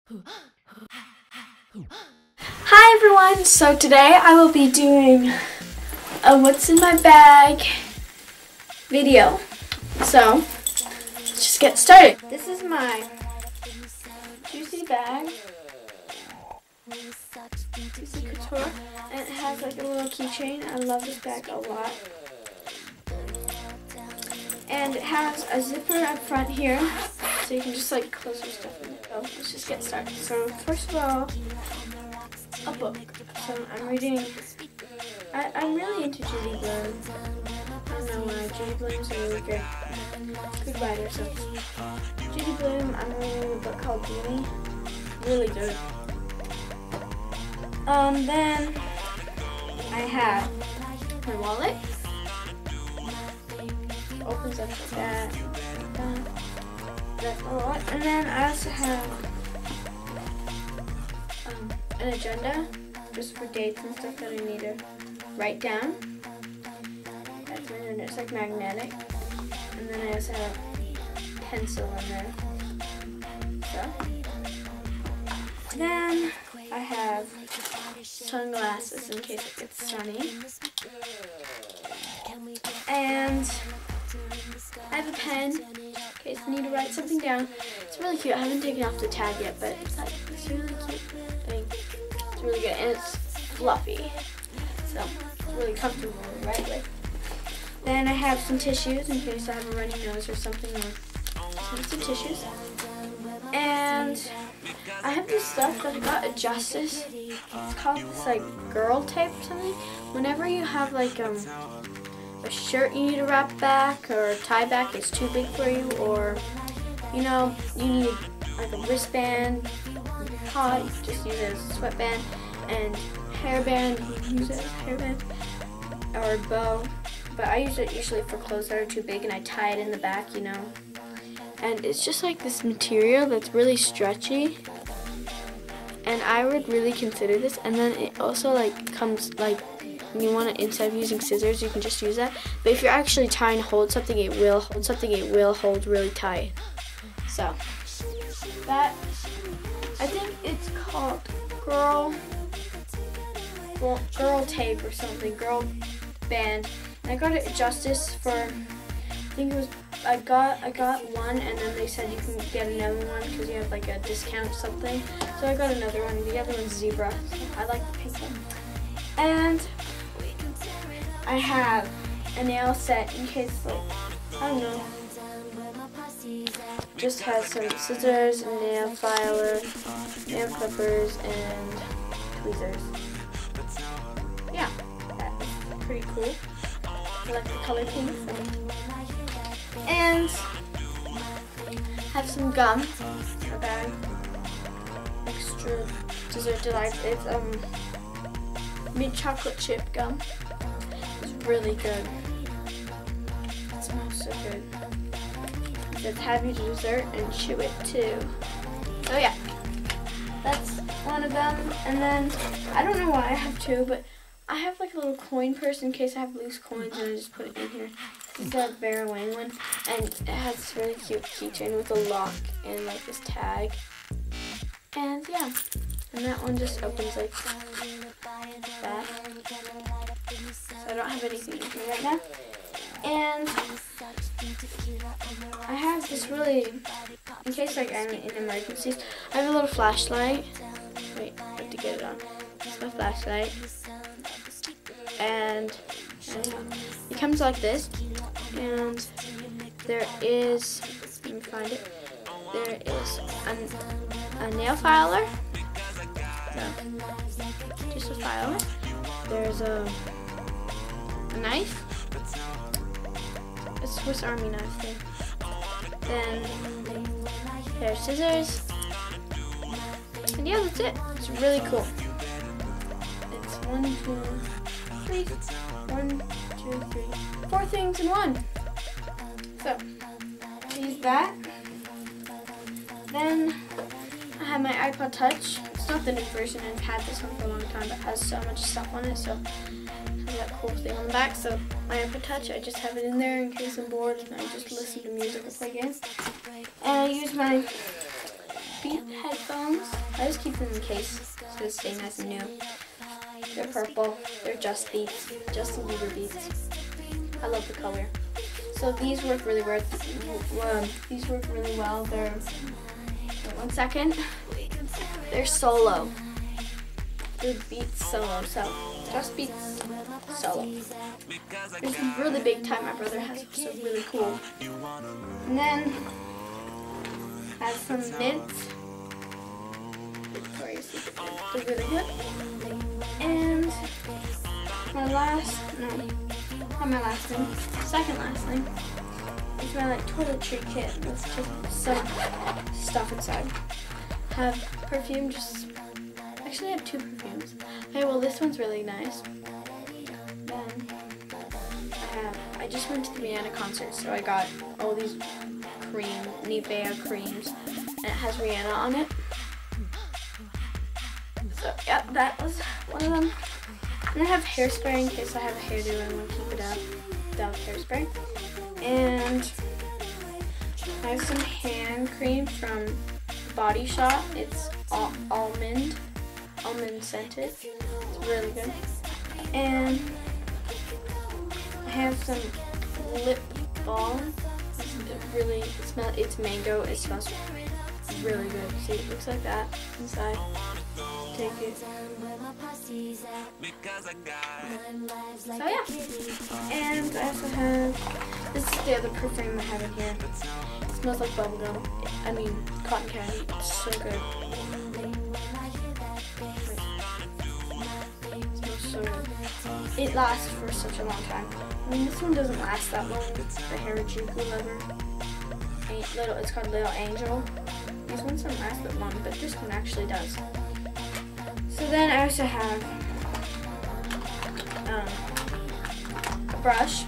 Hi everyone, so today I will be doing a what's in my bag video. So let's just get started. This is my juicy bag, Juicy Couture, and it has like a little keychain. I love this bag a lot. And it has a zipper up front here, so you can just like close your stuff in. So let's just get started. So first of all, a book. So I'm reading, I'm really into Judy Blume. I don't know why, Judy Blume's a really good writer. So Judy Blume, I'm reading a book called Beauty. Really good. Then I have my wallet. Opens up like that. That's a lot. And then I also have an agenda just for dates and stuff that I need to write down. That's my agenda. It's like magnetic. And then I also have a pencil in there. So then I have sunglasses in case it gets sunny. And I have a pen in case I need to write something down. It's really cute. I haven't taken off the tag yet, but it's like this really cute thing. It's really good and it's fluffy, so it's really comfortable to write with. Then I have some tissues in case I have a runny nose or something, or some tissues. And I have this stuff that I got at Justice. It's called this like girl tape or something. Whenever you have like a shirt you need to wrap back or tie back is too big for you, or you know you need like a wristband, hot, you can just use it as a sweatband, and hairband, you can use it as a hairband or a bow. But I use it usually for clothes that are too big and I tie it in the back, you know. And it's just like this material that's really stretchy, and I would really consider this. And then it also like comes like, when you want to, instead of using scissors, you can just use that. But if you're actually trying to hold something, it will hold something. It will hold really tight. So that, I think it's called girl tape or something, girl band. And I got it at Justice for, I think it was, I got one, and then they said you can get another one because you have like a discount or something. So I got another one. The other one's zebra. So I like the pink one. And I have a nail set in case, like, I don't know, just has some scissors, a nail filer, nail clippers, and tweezers. Yeah, that's pretty cool. I like the color pink. And have some gum in a bag. Extra dessert delight. It's mint chocolate chip gum. It's really good. It smells so good. It says have your dessert and chew it too. So yeah, that's one of them. And then I don't know why I have two, but I have like a little coin purse in case I have loose coins, and I just put it in here. This is a Vera Wang one, and it has this really cute keychain with a lock and like this tag. And yeah, and that one just opens like that. So I don't have anything in here right now. And I have this really, in case like I'm in emergencies, I have a little flashlight. Wait, I have to get it on. It's my flashlight. And it comes like this. And there is, let me find it. There is a nail filer. So, just a filer. There's a knife. A Swiss Army knife thing. Then there's scissors. And yeah, that's it. It's really cool. It's 1, 2, 3. 1, 2, 3. 4 things in one. So, use that. Then I have my iPod Touch. It's not the new version, I've had this one for a long time, but it has so much stuff on it, so it has that cool thing on the back. So my iPod Touch, I just have it in there in case I'm bored and I just listen to music or play games. And I use my Beat headphones. I just keep them in case so they stay nice and new. They're purple. They're Just Beats, Justin Bieber beats. I love the color. So these work really well. These work really well. They're, wait 1 second. They're solo. They're Beats solo. So Just Beats solo. There's a really big tie my brother has, which is really cool. And then I have some mints. Victoria's Secret mints. They're really good. And my last, no, not my last thing, second last thing is my like toiletry kit with just some stuff inside. I have perfume, actually I have 2 perfumes. Okay, well this one's really nice. Then I just went to the Rihanna concert, so I got all these Nivea creams, and it has Rihanna on it. So yeah, that was one of them. And I have hairspray in case I have a hairdo and I want to keep it up without hairspray. And I have some hand cream from Body Shop. It's almond scented. It's really good. And I have some lip balm. It's mango. It smells really good. See, it looks like that inside. Take it. So yeah. And I also have, this is the other perfume I have in here. It smells like bubblegum. I mean cotton candy. It's so good. It smells so good. It lasts for such a long time. I mean this one doesn't last that long. It's the Harajuku leather. It's called Little Angel. These ones don't last that long, but this one actually does. So then I also have a brush.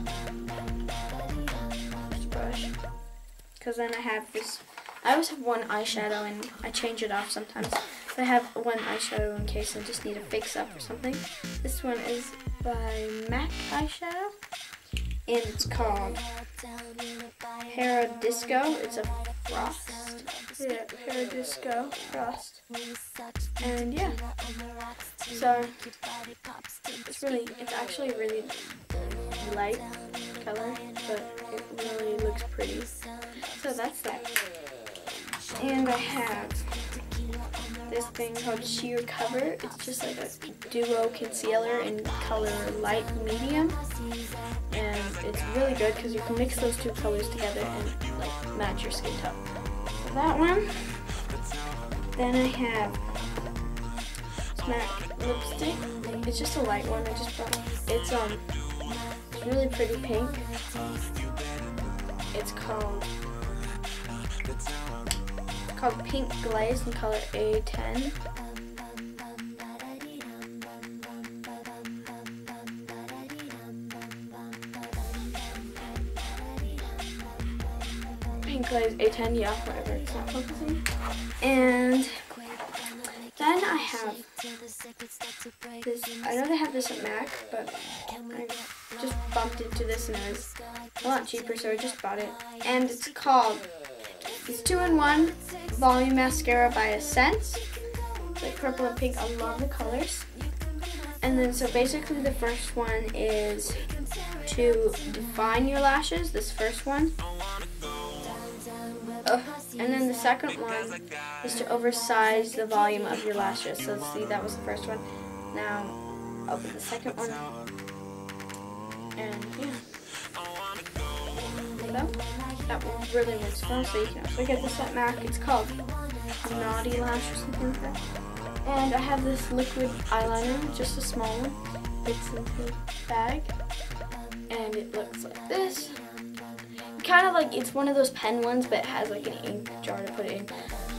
Because then I have this, I always have one eyeshadow and I change it off sometimes. But I have one eyeshadow in case I just need to fix up or something. This one is by MAC eyeshadow. And it's called Paradisco. It's a frost. Yeah, Paradisco frost. And yeah. So it's actually a really light color, but it really looks pretty. So that's that. And I have this thing called Sheer Cover. It's just like a duo concealer in color light medium. And it's really good because you can mix those 2 colors together and like match your skin tone. So that one. Then I have MAC lipstick. It's just a light one. I just bought. It's really pretty pink. It's called Pink Glaze in color A10. Pink Glaze A10, yeah, whatever, it's not focusing. And then I have this, I know they have this at MAC, but I just bumped into this and it was a lot cheaper, so I just bought it. And it's called, it's 2-in-1 Volume Mascara by Essence. It's like purple and pink, I love the colors. And then so basically the first one is to define your lashes, this first one. And then the second one is to oversize the volume of your lashes. So see, that was the first one. Now open the second one. And yeah. So that one really works well. So you can also get this at MAC. It's called Naughty Lash or something like that. And I have this liquid eyeliner, just a small one. It's in the bag. And it looks like this. Kind of like, it's one of those pen ones, but it has like an ink jar to put it in.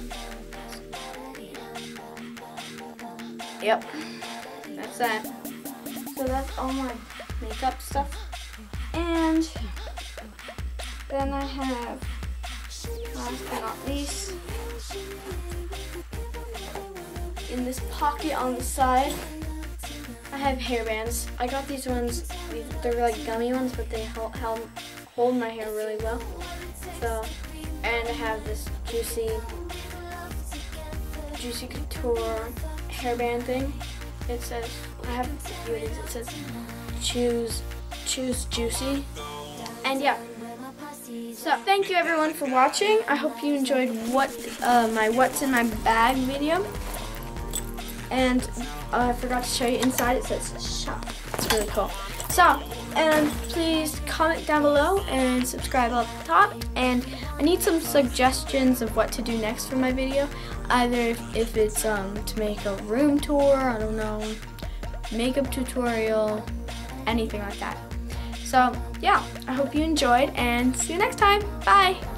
Yep, that's that. So that's all my makeup stuff. And then I have, last but not least, in this pocket on the side, I have hairbands. I got these ones, they're like gummy ones, but they hold my hair really well. So, and I have this juicy Juicy Couture hairband thing. It says, I have a few of these, it says choose Juicy. And yeah. So thank you everyone for watching. I hope you enjoyed my what's in my bag video. And I forgot to show you inside, it says shop. It's really cool. So, and please comment down below and subscribe up top. And I need some suggestions of what to do next for my video. Either if it's to make a room tour, I don't know, makeup tutorial, anything like that. So yeah, I hope you enjoyed and see you next time. Bye!